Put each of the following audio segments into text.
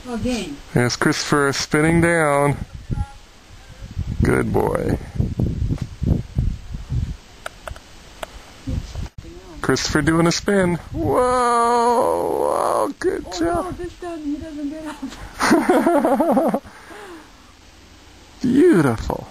Again. There's Christopher spinning down. Good boy. Christopher doing a spin. Whoa! Whoa! Good job. No, this time he doesn't get up. Beautiful.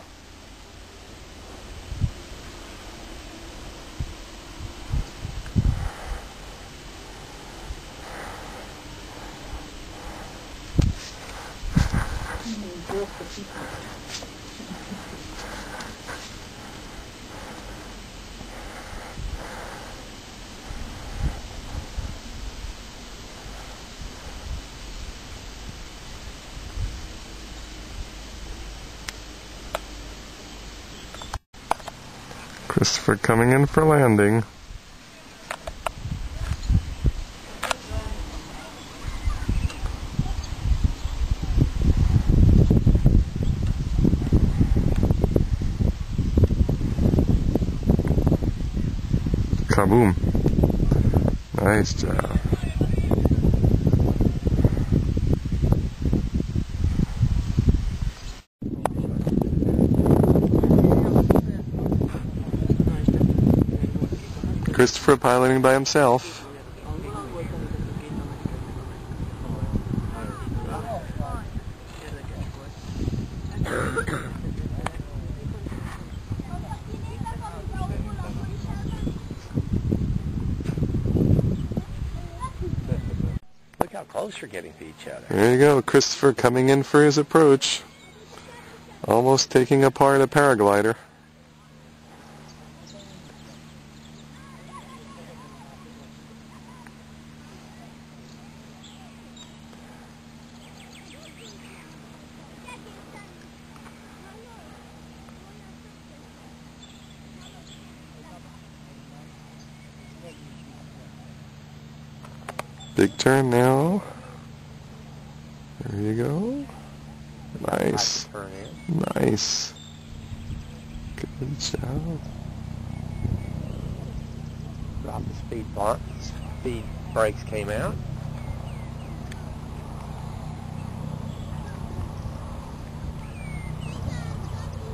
Christopher coming in for landing. Kaboom. Nice job. Christopher piloting by himself. Look how close we're getting to each other. There you go, Christopher coming in for his approach. Almost taking apart a paraglider. Big turn now. There you go. Nice. Nice. Good job. Drop the speed brakes came out.